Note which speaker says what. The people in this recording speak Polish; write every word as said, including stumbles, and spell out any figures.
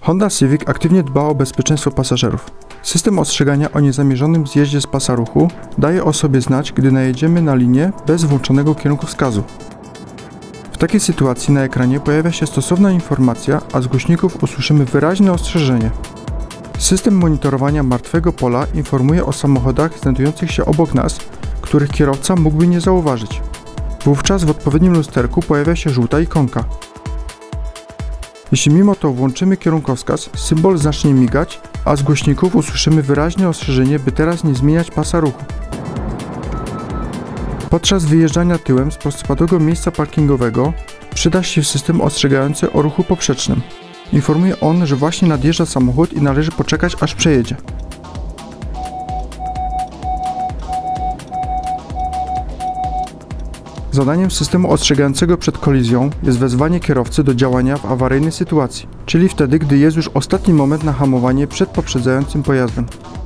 Speaker 1: Honda Civic aktywnie dba o bezpieczeństwo pasażerów. System ostrzegania o niezamierzonym zjeździe z pasa ruchu daje o sobie znać, gdy najedziemy na linię bez włączonego kierunkowskazu. W takiej sytuacji na ekranie pojawia się stosowna informacja, a z głośników usłyszymy wyraźne ostrzeżenie. System monitorowania martwego pola informuje o samochodach znajdujących się obok nas, których kierowca mógłby nie zauważyć. Wówczas w odpowiednim lusterku pojawia się żółta ikonka. Jeśli mimo to włączymy kierunkowskaz, symbol zacznie migać, a z głośników usłyszymy wyraźne ostrzeżenie, by teraz nie zmieniać pasa ruchu. Podczas wyjeżdżania tyłem z prostopadłego miejsca parkingowego przyda się system ostrzegający o ruchu poprzecznym. Informuje on, że właśnie nadjeżdża samochód i należy poczekać, aż przejedzie. Zadaniem systemu ostrzegającego przed kolizją jest wezwanie kierowcy do działania w awaryjnej sytuacji, czyli wtedy, gdy jest już ostatni moment na hamowanie przed poprzedzającym pojazdem.